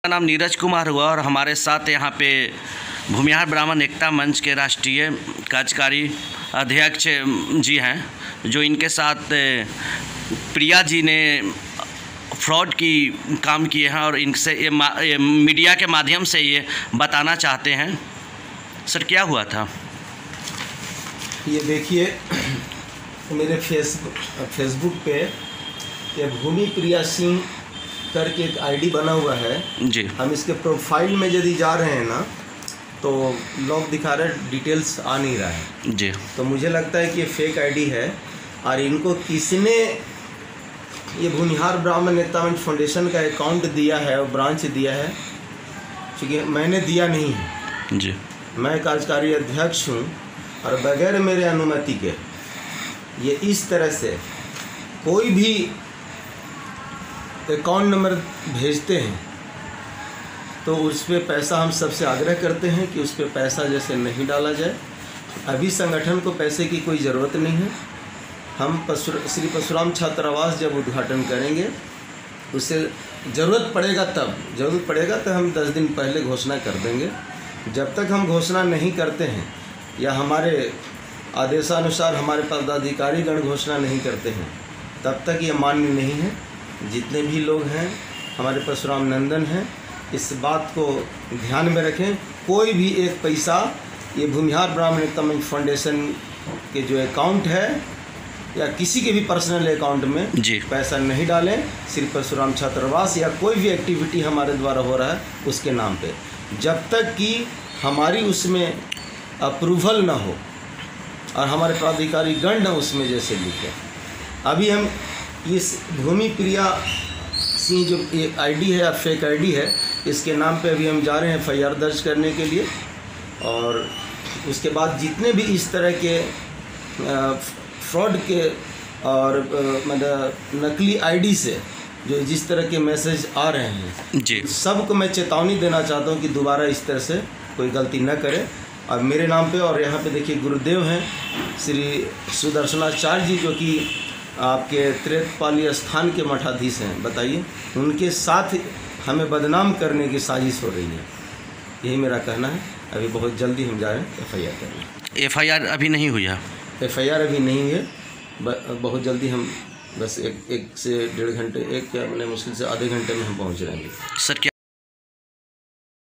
मेरा नाम नीरज कुमार हुआ और हमारे साथ यहाँ पे भूमिहार ब्राह्मण एकता मंच के राष्ट्रीय कार्यकारी अध्यक्ष जी हैं, जो इनके साथ प्रिया जी ने फ्रॉड की काम किए हैं और इनसे ये मीडिया के माध्यम से ये बताना चाहते हैं। सर, क्या हुआ था? ये देखिए, मेरे फेसबुक पे ये भूमि प्रिया सिंह करके एक आईडी बना हुआ है जी। हम इसके प्रोफाइल में यदि जा रहे हैं ना, तो लॉग दिखा रहे, डिटेल्स आ नहीं रहा है जी। तो मुझे लगता है कि ये फेक आईडी है। और इनको किसने ये भूमिहार ब्राह्मण एकता मंच फाउंडेशन का अकाउंट दिया है और ब्रांच दिया है, क्योंकि मैंने दिया नहीं है जी। मैं कार्यकारी अध्यक्ष हूँ और बगैर मेरे अनुमति के ये इस तरह से कोई भी अकाउंट नंबर भेजते हैं तो उस पर पैसा, हम सबसे आग्रह करते हैं कि उस पर पैसा जैसे नहीं डाला जाए। अभी संगठन को पैसे की कोई ज़रूरत नहीं है। हम श्री परशुराम छात्रावास जब उद्घाटन करेंगे, उससे ज़रूरत पड़ेगा तो हम 10 दिन पहले घोषणा कर देंगे। जब तक हम घोषणा नहीं करते हैं या हमारे आदेशानुसार हमारे पदाधिकारीगण घोषणा नहीं करते हैं, तब तक ये मान्य नहीं है। जितने भी लोग हैं हमारे परशुराम नंदन हैं, इस बात को ध्यान में रखें। कोई भी एक पैसा ये भूमिहार ब्राह्मण एकता मंच फाउंडेशन के जो अकाउंट है या किसी के भी पर्सनल अकाउंट में जी पैसा नहीं डालें। श्री परशुराम छात्रावास या कोई भी एक्टिविटी हमारे द्वारा हो रहा है उसके नाम पे, जब तक कि हमारी उसमें अप्रूवल ना हो और हमारे प्राधिकारी गण न उसमें जैसे लिखे। अभी हम इस भूमि प्रिया सिंह जो ये आईडी है या फेक आईडी है, इसके नाम पे अभी हम जा रहे हैं FIR दर्ज करने के लिए। और उसके बाद जितने भी इस तरह के फ्रॉड के और मतलब नकली आईडी से जो जिस तरह के मैसेज आ रहे हैं जी, सबको मैं चेतावनी देना चाहता हूँ कि दोबारा इस तरह से कोई गलती न करे। और मेरे नाम पे, और यहाँ पे देखिए गुरुदेव हैं श्री सुदर्शनाचार्य जी, जो कि आपके त्रेतपाली स्थान के मठाधीश हैं। बताइए, उनके साथ हमें बदनाम करने की साजिश हो रही है। यही मेरा कहना है। अभी बहुत जल्दी हम जा रहे हैं FIR करने। FIR अभी नहीं हुई है? FIR अभी नहीं है, बहुत जल्दी हम बस एक से 1.5 घंटे, एक क्या मुश्किल से आधे घंटे में हम पहुँच जाएंगे। सर, क्या